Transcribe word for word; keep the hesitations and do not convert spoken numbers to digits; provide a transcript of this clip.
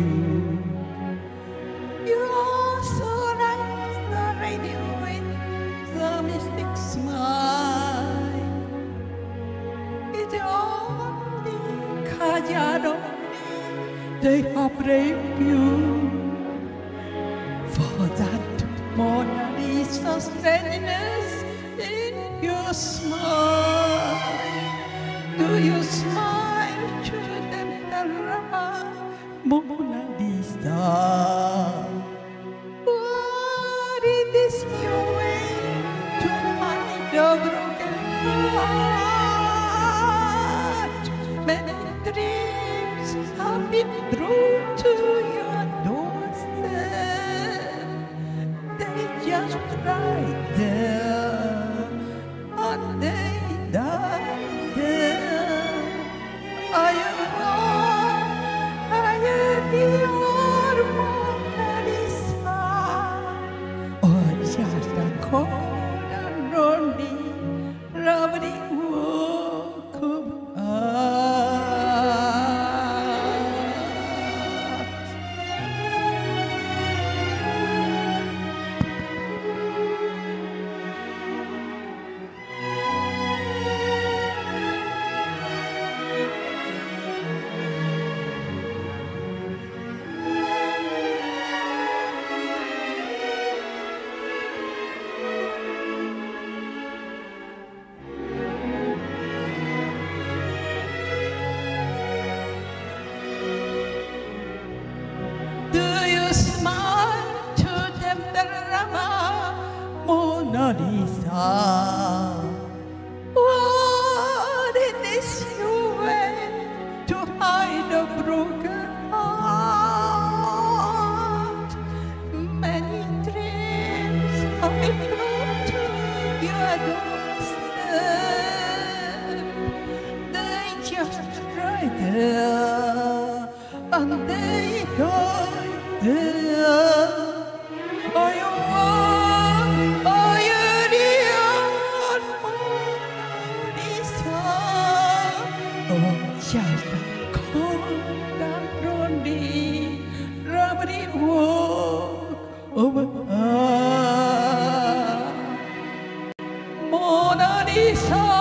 you. You are so like the lady with the mystic smile. It's only 'cause you're lonely they have raped you. For that Mona Lisa strangeness in your smile. Do you smile to them, Mona Lisa? What is this your way to hide a broken heart? Many dreams have been brought to your doorstep. They just right there, and they die there. I am wrong, I am your Mona Lisa. Or just a cold and lonely, lovely walk of art. Do you smile to them, drama, Mona Lisa? What is your way to hide a broken heart? Many dreams have been brought to your doorstep. They just right there, and they die there. Are you one? Are you real, Mona Lisa? Or just a cold and lonely, lovely walk of art? Mona Lisa.